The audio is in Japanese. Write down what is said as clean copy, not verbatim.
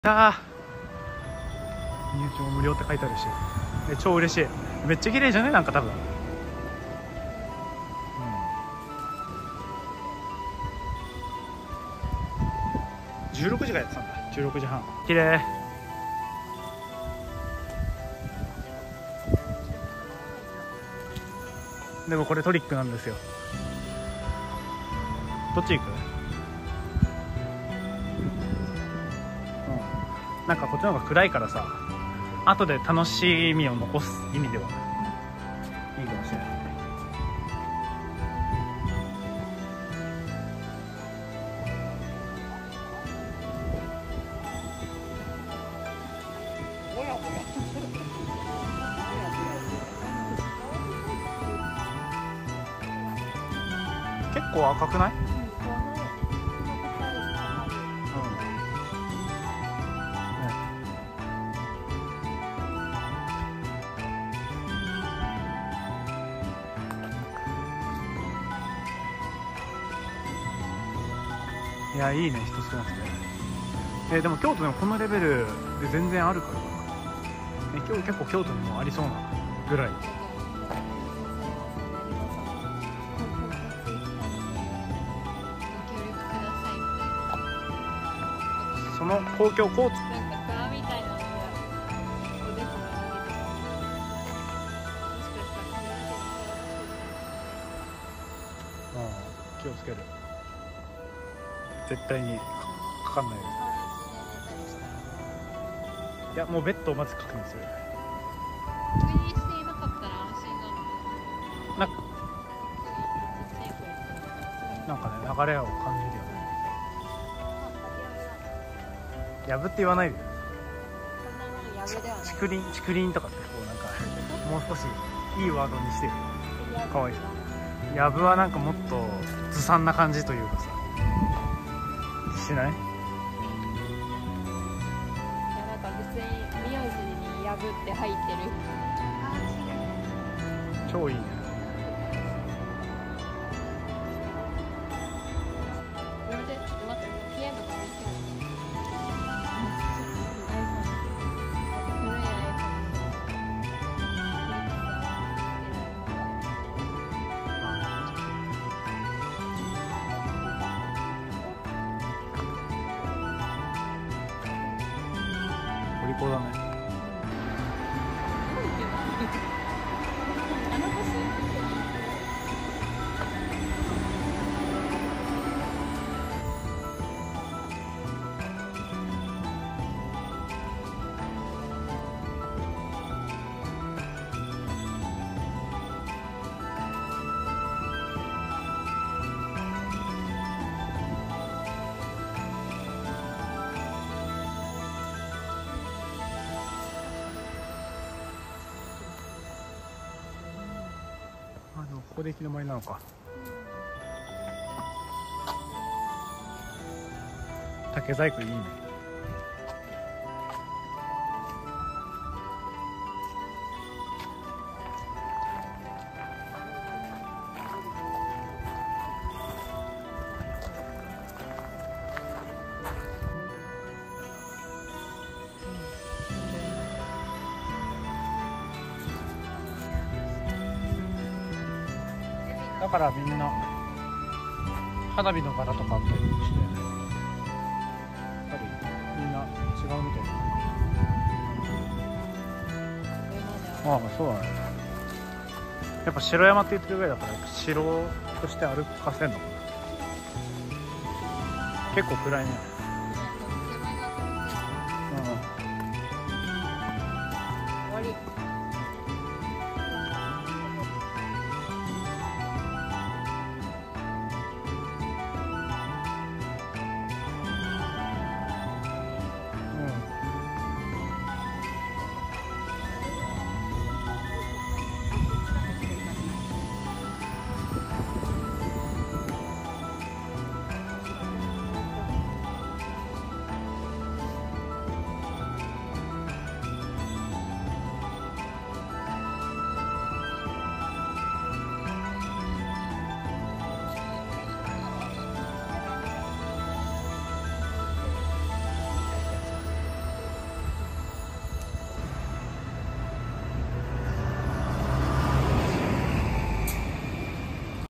入場無料って書いてあるし、超嬉しい。めっちゃ綺麗じゃね、なんか多分。16時からやってたんだ。16時半。綺麗。でもこれトリックなんですよ。どっち行く？なんかこっちの方が暗いからさ、後で楽しみを残す意味ではいいかもしれない。結構赤くない？いや、いいね、人少なくて。でも京都でもこのレベルで全然あるからな。今日結構京都にもありそうなぐらい。その公共交通気をつける。絶対にかかんないです。いや、もうベッドをまず確認する。なんかね、流れを感じるよね。やぶって言わないで。竹林とかってこうなんかもう少しいいワードにしてる。かわいい。やぶはなんかもっとずさんな感じというかさ。しない？いや、 なんか別に名字にやぶって入ってる。 超いいね。 これでちょっと待って、ピエンとか見せる。 お利口だね。ここで行き止まりなのか。竹細工いいね。だからみんな花火の柄とかあったりして、やっぱりみんな違うみたいな。ああ、そうだね。やっぱ城山って言ってるぐらいだから城として歩かせんのかな。結構暗いね。